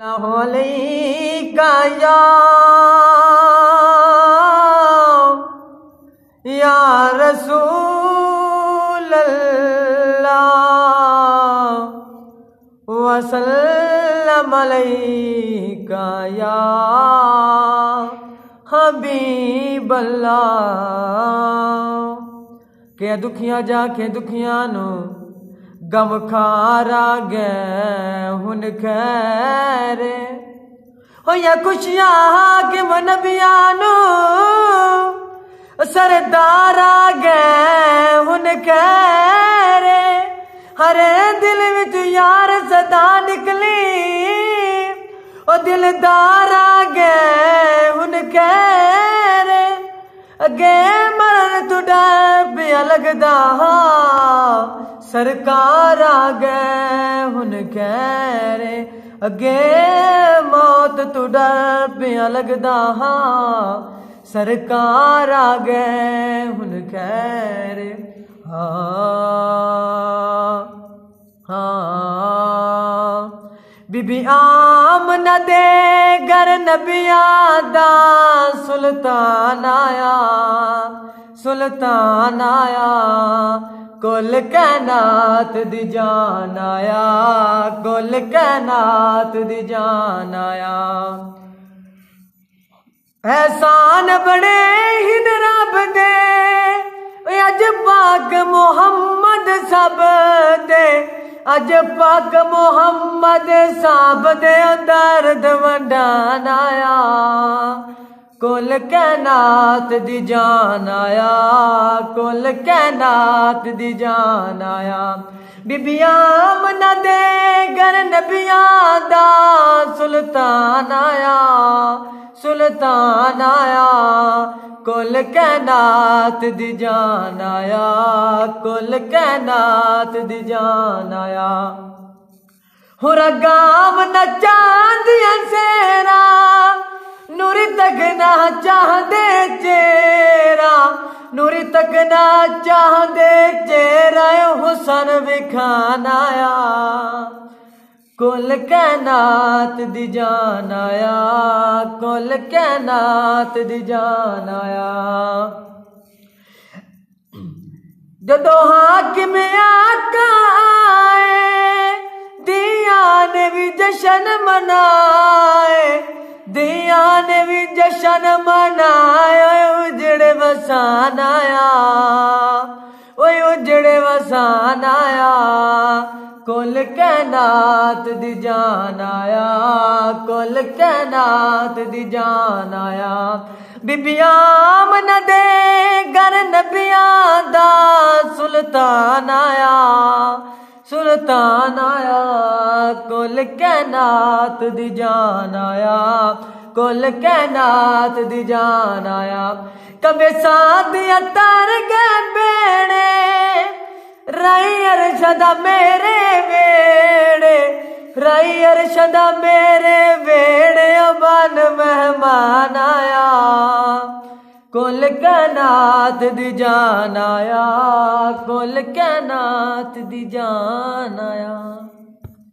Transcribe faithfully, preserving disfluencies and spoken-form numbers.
अलैका या या रसूल अल्लाह वसल्लम अलैका या हबीब अल्लाह। के दुखियां जाके दुखियां नु गम खारा गए हुन खैरे हो या खुशियां हाकिम नबियानो सरदारा गए हुन खैरे। हरे दिल विच यार सदा निकली ओ दिलदारा गए हुन खैरे। अगे मरण तुडा पिया लगदा सरकार आ गए हुन खैरे। अगे मौत तू डर पिया लगदा सरकार आ गए हुन खैरे। हाँ हाँ बीबी आमना दे घर नबियां दा सुल्तान आया सुल्तान आया। कुल कैनात दी जान आया कुल कैनात दी जान आया। एहसान बड़े हिन रब दे अज पाक मोहम्मद सब दे अज पाक मोहम्मद सब दे दर्द वंडान आया। कुल कैनात दी जान आया कुल कैनात दी जान आया। बीबियां आमना दे घर नबियां दा सुल्तान आया सुल्तान आया। कुल कैनात दी जान आया कुल कैनात दी जान आया। हुरा गाम नचा दिया सेरा नूरी तक ना चाहदे चेहरा नूरी तक ना चाहदे चेहरा हुसन विखान आया। कुल कैनात दी जान आया कुल कैनात दी जान आया। जदों हाकिम आका आए दिया ने भी जशन मनाए दिया ने भी जशन मनाए। उजड़े वसान आया ओए उजड़े वसान आया। कुल कैनात दी जान आया कुल कैनात दी जान आया। बीबियां आमना दे घर नबियां दा सुल्तान आया सुल्तान आया। कुल कैनात दी जान आया कुल कैनात दी जान आया। कबे साथ अतर गए बेड़े राई अरशदा मेरे वेड़े राई अरशदा मेरे वेड़े बन मेहमान आया। कुल कैनात दी जान आया कुल कैनात दी जान आया।